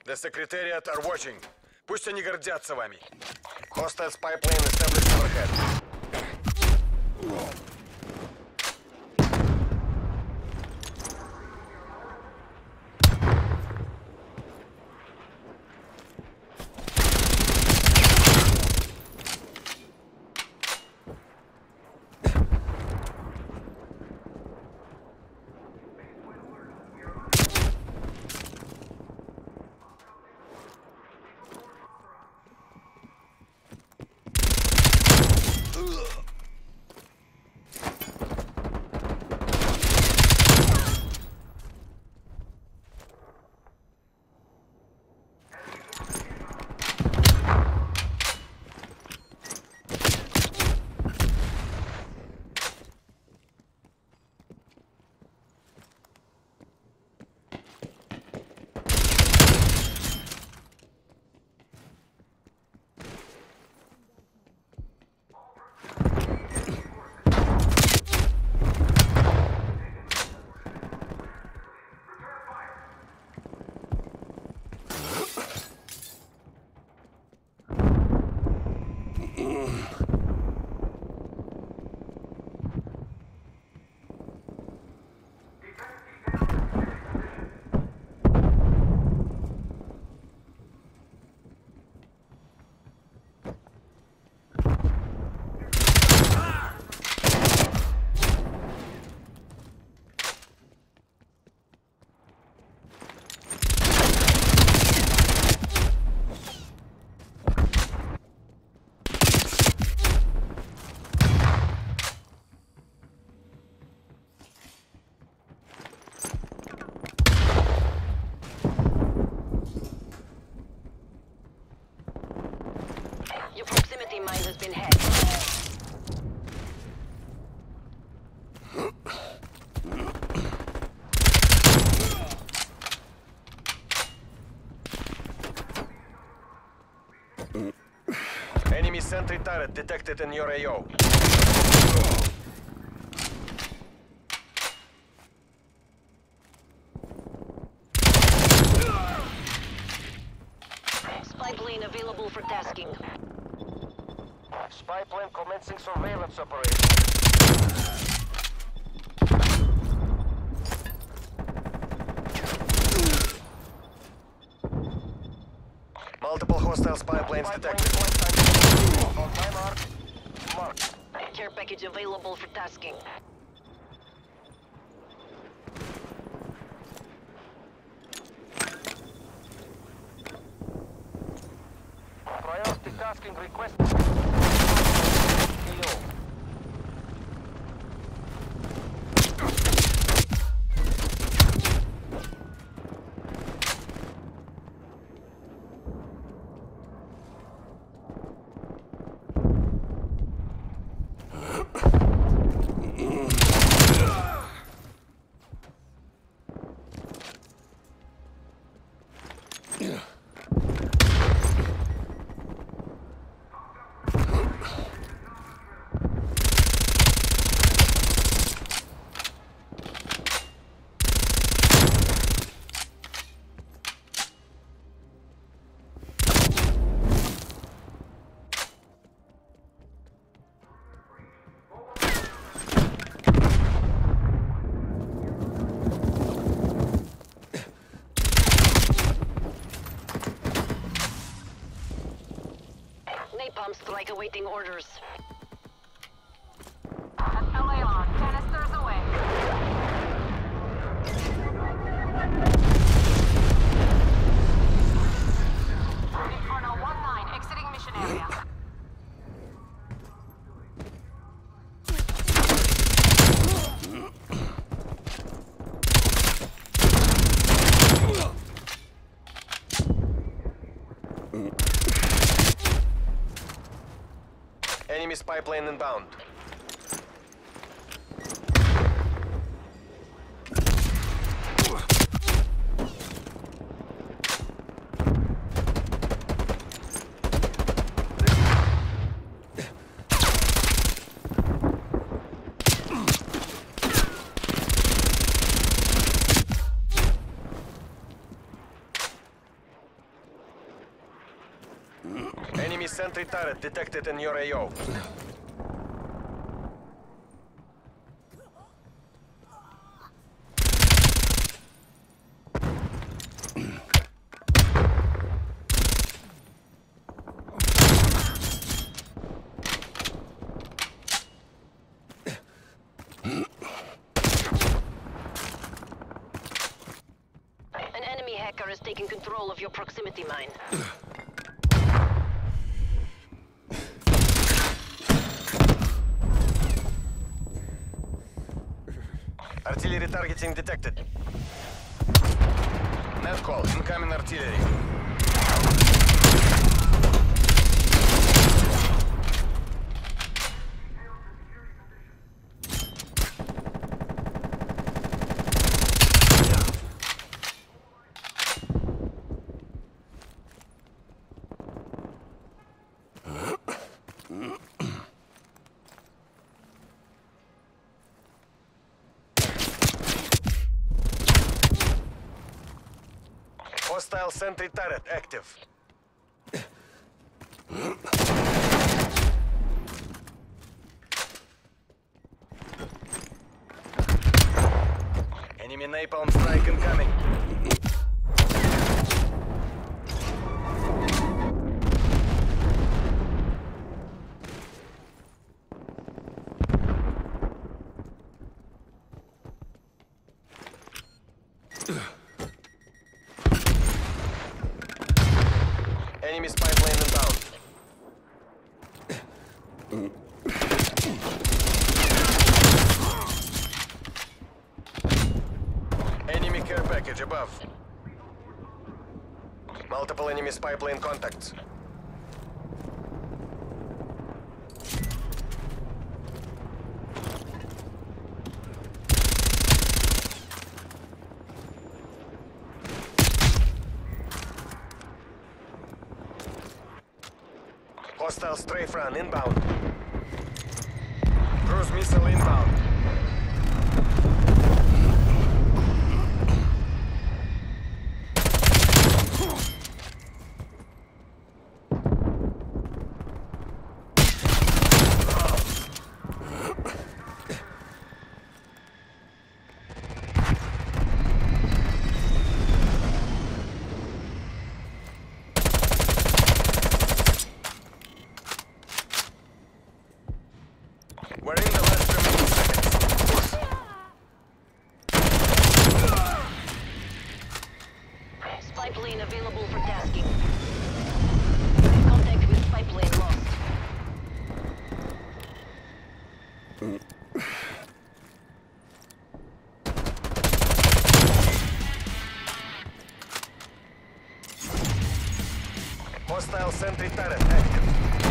The Secretariat are watching. Пусть они гордятся вами. Hostile spy plane established overhead. Your proximity mine has been hacked. Enemy sentry turret detected in your AO. Spy plane available for tasking. Spy plane commencing surveillance operation. Multiple hostile spy planes detected. On my mark. Mark. Care package available for tasking. Priority tasking request. Napalm strike awaiting orders. LA on. Canisters away. Inferno 1-9 exiting mission area. Enemy spy plane inbound. Enemy sentry turret detected in your AO. An enemy hacker is taking control of your proximity mine. Artillery targeting detected. Net call, incoming artillery. Hostile sentry turret active. Enemy napalm strike incoming. Enemy spy plane inbound. Enemy care package above. Multiple enemy spy plane contacts. Hostile strafe run inbound. Cruise missile inbound. We're in the last remaining seconds. Spy plane available for tasking. Contact with spy plane lost. Hostile sentry turret active.